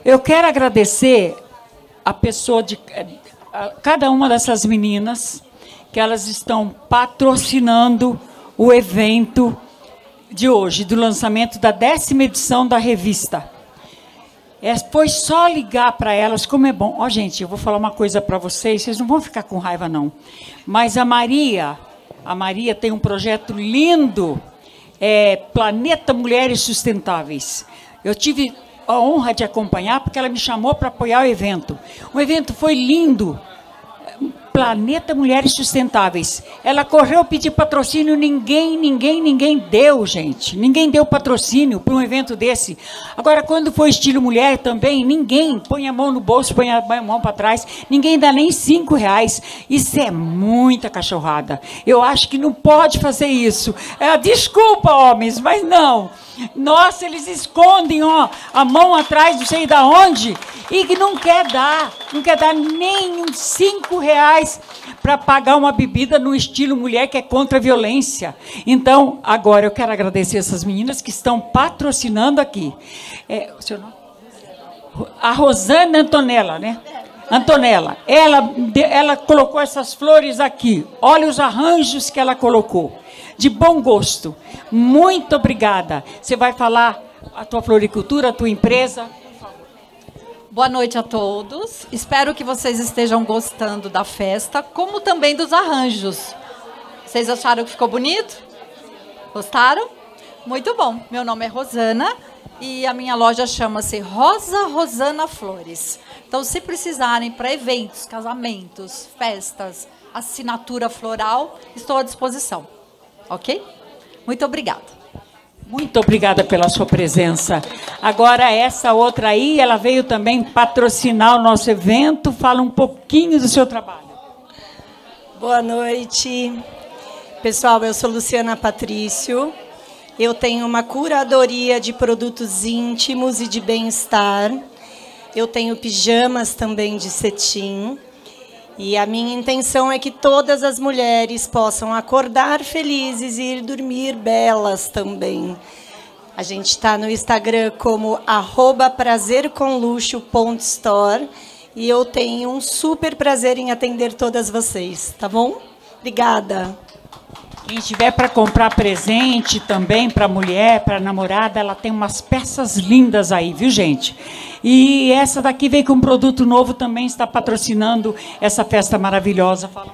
Eu quero agradecer a pessoa a cada uma dessas meninas, que elas estão patrocinando o evento de hoje, do lançamento da 10ª edição da revista. Foi só ligar para elas, como é bom. Ó, gente, eu vou falar uma coisa para vocês, vocês não vão ficar com raiva, não. Mas a Maria tem um projeto lindo, Planeta Mulheres Sustentáveis. Eu tive a honra de acompanhar, porque ela me chamou para apoiar o evento. O evento foi lindo. Planeta Mulheres Sustentáveis. Ela correu pedir patrocínio, ninguém deu, gente. Ninguém deu patrocínio para um evento desse. Agora, quando for estilo mulher também, ninguém põe a mão no bolso, põe a mão para trás, ninguém dá nem R$5. Isso é muita cachorrada. Eu acho que não pode fazer isso. Desculpa, homens, mas não. Nossa, eles escondem a mão atrás, não sei de onde, e que não quer dar nem R$5 para pagar uma bebida no estilo mulher, que é contra a violência. Então, agora, eu quero agradecer essas meninas que estão patrocinando aqui. O seu nome? A Rosana Antonella, né? Antonella. Ela colocou essas flores aqui. Olha os arranjos que ela colocou. De bom gosto. Muito obrigada. Você vai falar a tua floricultura, a tua empresa? Boa noite a todos. Espero que vocês estejam gostando da festa, como também dos arranjos. Vocês acharam que ficou bonito? Gostaram? Muito bom. Meu nome é Rosana e a minha loja chama-se Rosa Rosana Flores. Então, se precisarem para eventos, casamentos, festas, assinatura floral, estou à disposição. Ok? Muito obrigada. Muito obrigada pela sua presença. Agora, essa outra aí, ela veio também patrocinar o nosso evento. Fala um pouquinho do seu trabalho. Boa noite. Pessoal, eu sou Luciana Patrício. Eu tenho uma curadoria de produtos íntimos e de bem-estar. Eu tenho pijamas também de cetim. E a minha intenção é que todas as mulheres possam acordar felizes e ir dormir belas também. A gente está no Instagram como @prazercomluxo.store e eu tenho um super prazer em atender todas vocês, tá bom? Obrigada. Quem tiver para comprar presente também para a mulher, para a namorada, ela tem umas peças lindas aí, viu, gente? E essa daqui veio com um produto novo, também está patrocinando essa festa maravilhosa. Fala.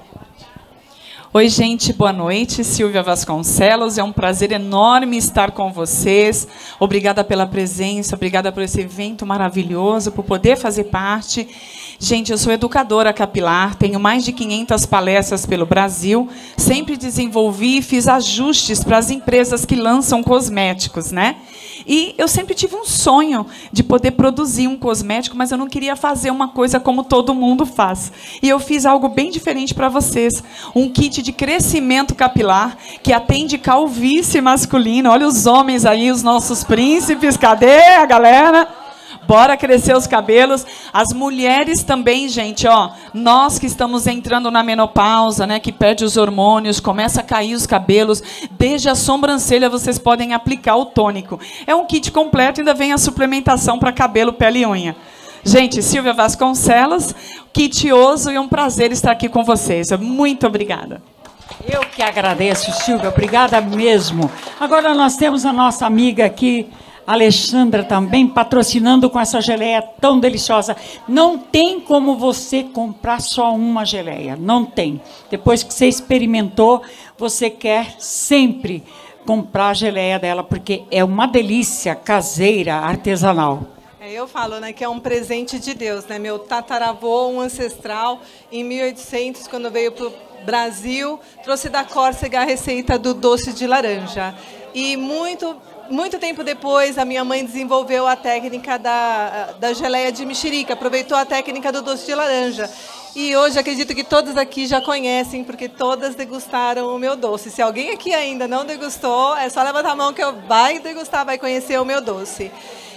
Oi, gente, boa noite. Silvia Vasconcelos, é um prazer enorme estar com vocês. Obrigada pela presença, obrigada por esse evento maravilhoso, por poder fazer parte. Gente, eu sou educadora capilar, tenho mais de 500 palestras pelo Brasil, sempre desenvolvi e fiz ajustes para as empresas que lançam cosméticos, né? E eu sempre tive um sonho de poder produzir um cosmético, mas eu não queria fazer uma coisa como todo mundo faz. E eu fiz algo bem diferente para vocês. Um kit de crescimento capilar que atende calvície masculina. Olha os homens aí, os nossos príncipes. Cadê a galera? Bora crescer os cabelos. As mulheres também, gente, ó, nós que estamos entrando na menopausa, né, que perde os hormônios, começa a cair os cabelos, desde a sobrancelha vocês podem aplicar o tônico. É um kit completo, ainda vem a suplementação para cabelo, pele e unha. Gente, Silvia Vasconcelos, kit Oso, e um prazer estar aqui com vocês. Muito obrigada. Eu que agradeço, Silvia, obrigada mesmo. Agora nós temos a nossa amiga aqui, Alexandra, também patrocinando com essa geleia tão deliciosa. Não tem como você comprar só uma geleia, não tem. Depois que você experimentou, você quer sempre comprar a geleia dela, porque é uma delícia caseira, artesanal. Eu falo, né, que é um presente de Deus, né? Meu tataravô, um ancestral, em 1800, quando veio para o Brasil, trouxe da Córcega a receita do doce de laranja. E muito tempo depois, a minha mãe desenvolveu a técnica da geleia de mexerica, aproveitou a técnica do doce de laranja. E hoje acredito que todos aqui já conhecem, porque todas degustaram o meu doce. Se alguém aqui ainda não degustou, é só levantar a mão que vai degustar, vai conhecer o meu doce.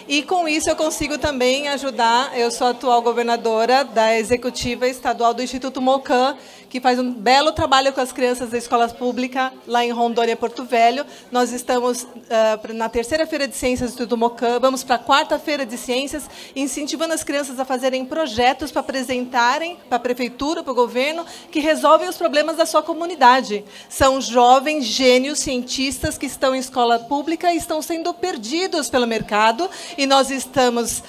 E com isso eu consigo também ajudar. Eu sou a atual governadora da Executiva Estadual do Instituto Mocan, que faz um belo trabalho com as crianças da escola pública lá em Rondônia, Porto Velho. Nós estamos na terceira Feira de Ciências do Instituto Mocan, vamos para a quarta Feira de Ciências, incentivando as crianças a fazerem projetos para apresentarem para a prefeitura, para o governo, que resolvem os problemas da sua comunidade. São jovens gênios cientistas que estão em escola pública e estão sendo perdidos pelo mercado, e nós estamos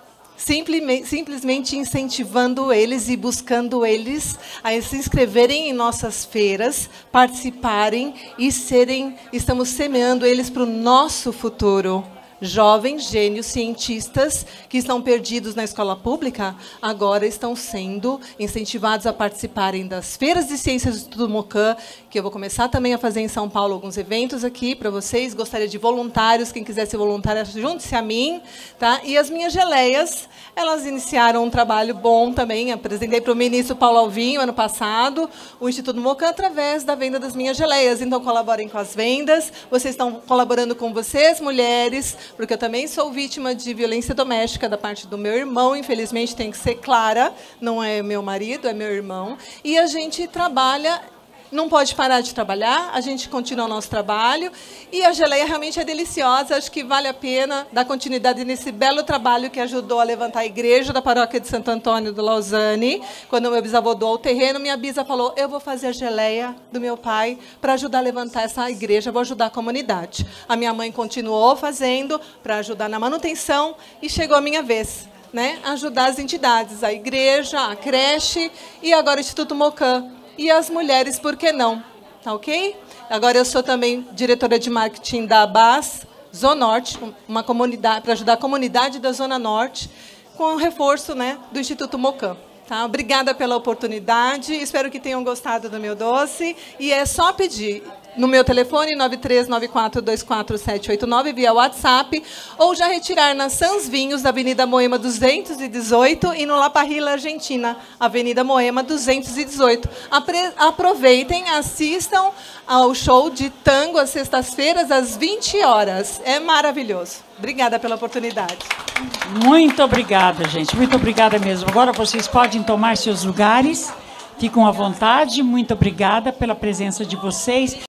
simplesmente incentivando eles e buscando eles a se inscreverem em nossas feiras, participarem e estamos semeando eles para o nosso futuro. Jovens gênios cientistas que estão perdidos na escola pública agora estão sendo incentivados a participarem das feiras de ciências do Instituto Mocan, que eu vou começar também a fazer em São Paulo alguns eventos aqui para vocês. Gostaria de voluntários, quem quiser ser voluntário, junte-se a mim. Tá? E as minhas geleias, elas iniciaram um trabalho bom também. Apresentei para o ministro Paulo Alvinho, ano passado, o Instituto Mocan, através da venda das minhas geleias. Então, colaborem com as vendas. Vocês estão colaborando com vocês, mulheres, porque eu também sou vítima de violência doméstica da parte do meu irmão, infelizmente tem que ser clara, não é meu marido, é meu irmão. E a gente trabalha, não pode parar de trabalhar, a gente continua o nosso trabalho, e a geleia realmente é deliciosa, acho que vale a pena dar continuidade nesse belo trabalho que ajudou a levantar a igreja da paróquia de Santo Antônio do Lausanne. Quando meu bisavô doou o terreno, minha bisa falou, eu vou fazer a geleia do meu pai para ajudar a levantar essa igreja, vou ajudar a comunidade. A minha mãe continuou fazendo para ajudar na manutenção, e chegou a minha vez, né, ajudar as entidades, a igreja, a creche e agora o Instituto Mocan. E as mulheres, por que não? Tá ok? Agora eu sou também diretora de marketing da ABAS Zona Norte, uma comunidade para ajudar a comunidade da Zona Norte, com o reforço, né, do Instituto Mocan. Tá? Obrigada pela oportunidade, espero que tenham gostado do meu doce. E é só pedir no meu telefone, 9394244789, via WhatsApp, ou já retirar na Sans Vinhos, da Avenida Moema 218, e no La Parrilla, Argentina, Avenida Moema 218. Aproveitem, assistam ao show de tango às sextas-feiras, às 20 horas. É maravilhoso. Obrigada pela oportunidade. Muito obrigada, gente. Muito obrigada mesmo. Agora vocês podem tomar seus lugares. Ficam à vontade. Muito obrigada pela presença de vocês.